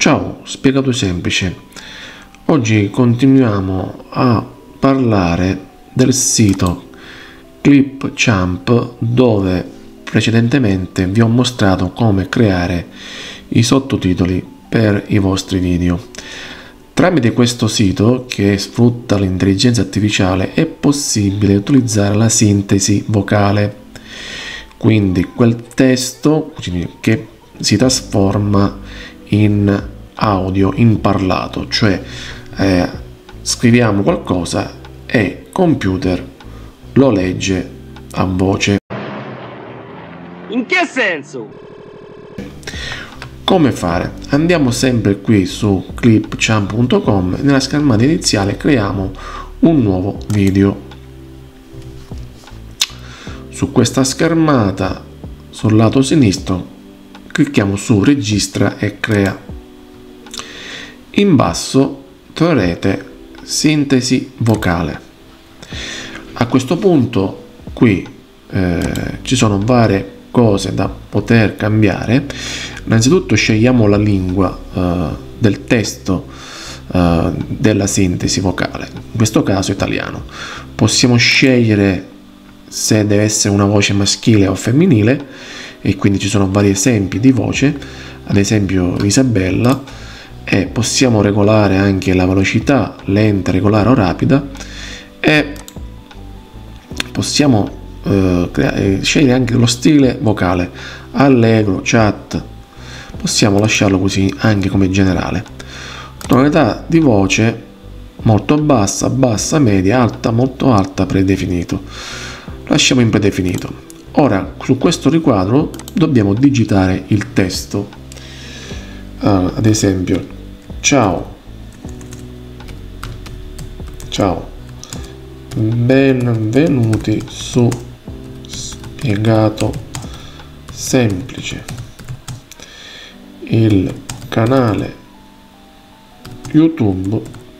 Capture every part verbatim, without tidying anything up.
Ciao, spiegato semplice. Oggi continuiamo a parlare del sito Clipchamp, dove precedentemente vi ho mostrato come creare i sottotitoli per i vostri video. Tramite questo sito, che sfrutta l'intelligenza artificiale, è possibile utilizzare la sintesi vocale, quindi quel testo che si trasforma in audio, in parlato, cioè eh, scriviamo qualcosa e il computer lo legge a voce. In che senso? Come fare? Andiamo sempre qui su clipchamp punto com, nella schermata iniziale creiamo un nuovo video. Su questa schermata, sul lato sinistro, clicchiamo su registra e crea. In basso troverete sintesi vocale. A questo punto qui eh, ci sono varie cose da poter cambiare. Innanzitutto scegliamo la lingua eh, del testo eh, della sintesi vocale, in questo caso italiano. Possiamo scegliere se deve essere una voce maschile o femminile, e quindi ci sono vari esempi di voce, ad esempio Isabella, e possiamo regolare anche la velocità, lenta, regolare o rapida, e possiamo eh, creare, scegliere anche lo stile vocale, allegro, chat. Possiamo lasciarlo così anche come generale. Tonalità di voce molto bassa, bassa, media, alta, molto alta, predefinito. Lasciamo in predefinito. Ora, su questo riquadro dobbiamo digitare il testo. Uh, ad esempio, ciao, ciao, benvenuti su Spiegato Semplice, il canale YouTube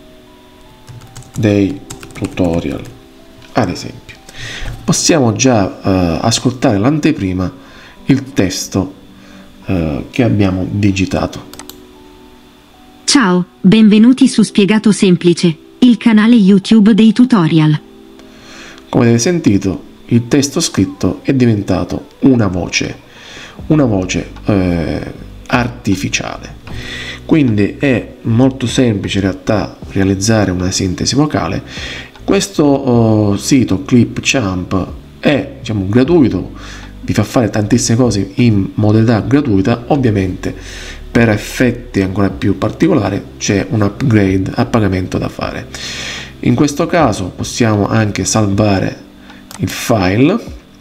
dei tutorial. Ad esempio, possiamo già uh, ascoltare l'anteprima, il testo uh, che abbiamo digitato. Ciao, benvenuti su Spiegato Semplice, il canale YouTube dei tutorial. Come avete sentito, il testo scritto è diventato una voce, una voce eh, artificiale. Quindi è molto semplice in realtà realizzare una sintesi vocale. Questo oh, sito Clipchamp è, diciamo, gratuito, vi fa fare tantissime cose in modalità gratuita. Ovviamente per effetti ancora più particolari c'è un upgrade a pagamento da fare. In questo caso possiamo anche salvare il file.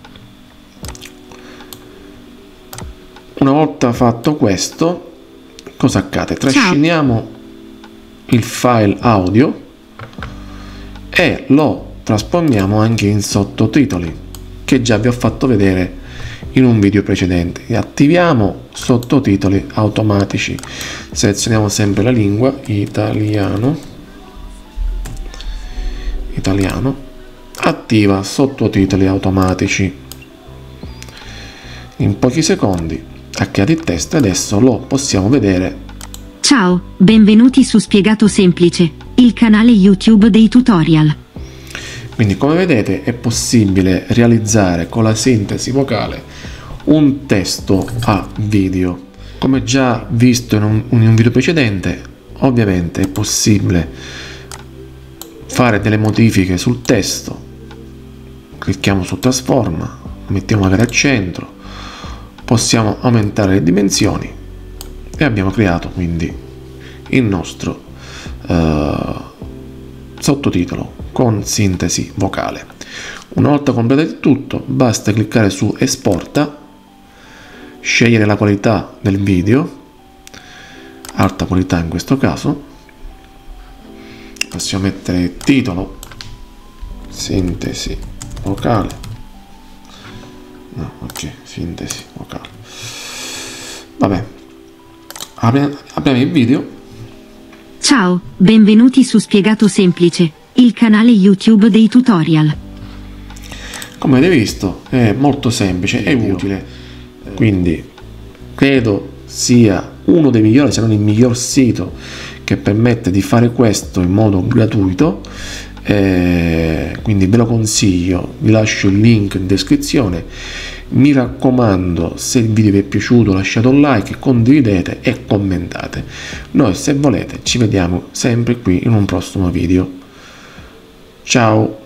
Una volta fatto questo, cosa accade? Trasciniamo il file audio e lo trasformiamo anche in sottotitoli, che già vi ho fatto vedere in un video precedente. Attiviamo sottotitoli automatici, selezioniamo sempre la lingua italiano, italiano, attiva sottotitoli automatici. In pochi secondi accade il testo e adesso lo possiamo vedere. Ciao, benvenuti su Spiegato Semplice, il canale YouTube dei tutorial. Quindi, come vedete, è possibile realizzare con la sintesi vocale un testo a video. Come già visto in un, in un video precedente, ovviamente è possibile fare delle modifiche sul testo. Clicchiamo su trasforma, mettiamo magari al centro, possiamo aumentare le dimensioni e abbiamo creato quindi il nostro uh, sottotitolo con sintesi vocale. Una volta completato il tutto, basta cliccare su esporta, scegliere la qualità del video, alta qualità in questo caso, possiamo mettere titolo sintesi vocale, no, ok, sintesi vocale, vabbè, apriamo, apriamo il video. Ciao, benvenuti su Spiegato Semplice, il canale YouTube dei tutorial. Come avete visto è molto semplice e utile, quindi credo sia uno dei migliori, se non il miglior sito che permette di fare questo in modo gratuito, eh, quindi ve lo consiglio, vi lascio il link in descrizione. Mi raccomando, se il video vi è piaciuto lasciate un like, condividete e commentate. Noi, se volete, ci vediamo sempre qui in un prossimo video. Ciao!